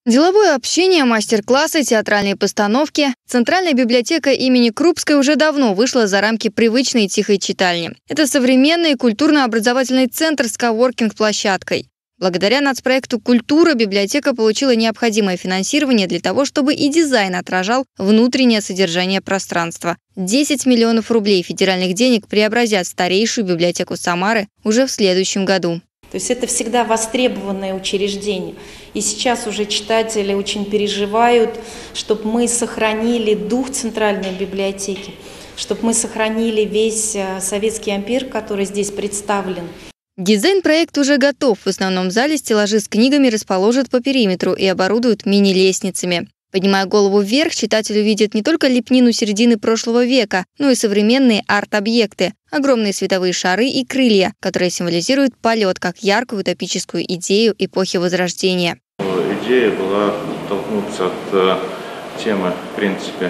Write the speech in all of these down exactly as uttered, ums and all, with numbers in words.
Деловое общение, мастер-классы, театральные постановки. Центральная библиотека имени Крупской уже давно вышла за рамки привычной тихой читальни. Это современный культурно-образовательный центр с коворкинг-площадкой. Благодаря нацпроекту «Культура» библиотека получила необходимое финансирование для того, чтобы и дизайн отражал внутреннее содержание пространства. десять миллионов рублей федеральных денег преобразят старейшую библиотеку Самары уже в следующем году. То есть это всегда востребованное учреждение. И сейчас уже читатели очень переживают, чтобы мы сохранили дух Центральной библиотеки, чтобы мы сохранили весь советский ампир, который здесь представлен. Дизайн-проект уже готов. В основном зале стеллажи с книгами расположат по периметру и оборудуют мини-лестницами. Поднимая голову вверх, читатель увидит не только лепнину середины прошлого века, но и современные арт-объекты, огромные световые шары и крылья, которые символизируют полет как яркую утопическую идею эпохи Возрождения. Идея была оттолкнуться от э, темы, в принципе,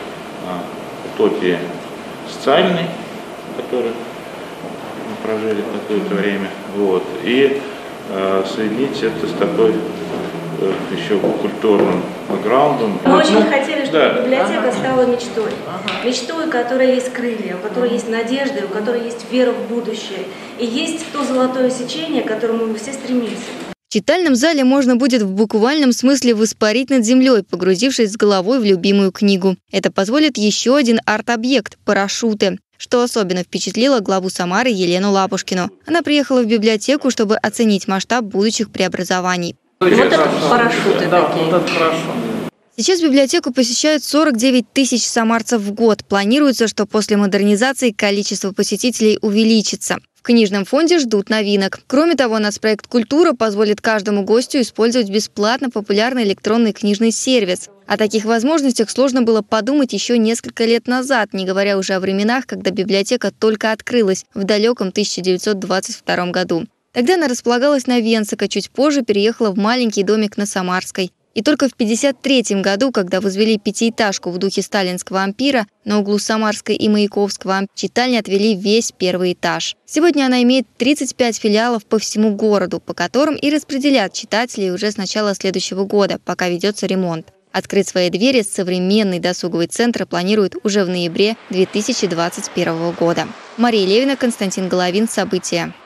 э, утопии социальной, в которой мы прожили какое-то время, вот, и э, соединить это с такой э, еще культурным бэкграундом. Мы очень хотели, чтобы да. библиотека ага. стала мечтой. Ага. Мечтой, у которой есть крылья, у которой есть надежда, у которой есть вера в будущее. И есть то золотое сечение, к которому мы все стремимся. В читальном зале можно будет в буквальном смысле воспарить над землей, погрузившись с головой в любимую книгу. Это позволит еще один арт-объект – парашюты. Что особенно впечатлило главу Самары Елену Лапушкину. Она приехала в библиотеку, чтобы оценить масштаб будущих преобразований. Вот это парашюты да, такие. Вот это хорошо. Сейчас библиотеку посещают сорок девять тысяч самарцев в год. Планируется, что после модернизации количество посетителей увеличится. В книжном фонде ждут новинок. Кроме того, нацпроект «Культура» позволит каждому гостю использовать бесплатно популярный электронный книжный сервис. О таких возможностях сложно было подумать еще несколько лет назад, не говоря уже о временах, когда библиотека только открылась в далеком тысяча девятьсот двадцать втором году. Тогда она располагалась на Венцико, чуть позже переехала в маленький домик на Самарской. И только в пятьдесят третьем году, когда возвели пятиэтажку в духе сталинского ампира, на углу Самарской и Маяковского читальни отвели весь первый этаж. Сегодня она имеет тридцать пять филиалов по всему городу, по которым и распределят читателей уже с начала следующего года, пока ведется ремонт. Открыть свои двери современный досуговый центр планируют уже в ноябре две тысячи двадцать первого года. Мария Левина, Константин Головин. События.